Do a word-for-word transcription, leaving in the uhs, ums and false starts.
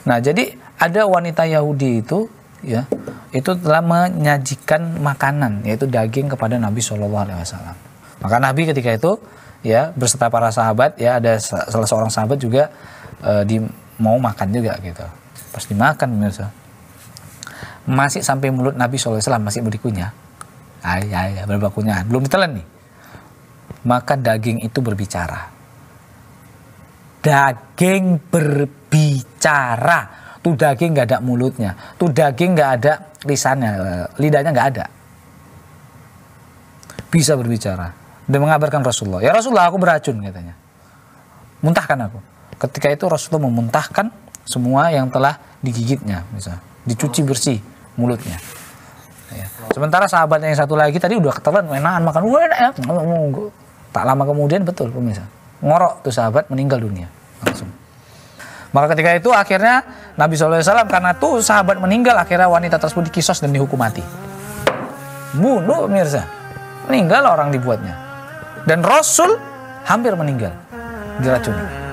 Nah, jadi ada wanita Yahudi itu, ya, itu telah menyajikan makanan, yaitu daging kepada Nabi Shallallahu Alaihi Wasallam. Maka Nabi ketika itu, ya, berserta para sahabat, ya, ada salah seorang sahabat juga e, di mau makan juga gitu. Pas dimakan, pemirsa, masih sampai mulut Nabi Shallallahu Alaihi Wasallam masih berikunya. Ay, ay, berbakunya, belum ditelan nih. Maka daging itu berbicara. Daging berbicara. Tuh daging nggak ada mulutnya. Tuh daging nggak ada lisannya, lidahnya nggak ada. Bisa berbicara. Dan mengabarkan Rasulullah. Ya Rasulullah, aku beracun, katanya. Muntahkan aku. Ketika itu Rasulullah memuntahkan semua yang telah digigitnya, misalnya dicuci bersih mulutnya. Ya. Sementara sahabat yang satu lagi tadi udah ketelan, enakan makan, wah enak ya. Tak lama kemudian, betul pemirsa, ngorok tuh sahabat, meninggal dunia langsung. Maka ketika itu akhirnya Nabi shallallahu alaihi wasallam, karena tuh sahabat meninggal, akhirnya wanita tersebut dikisos dan dihukum mati. Bunuh, pemirsa, meninggal orang dibuatnya. Dan Rasul hampir meninggal, diracuni.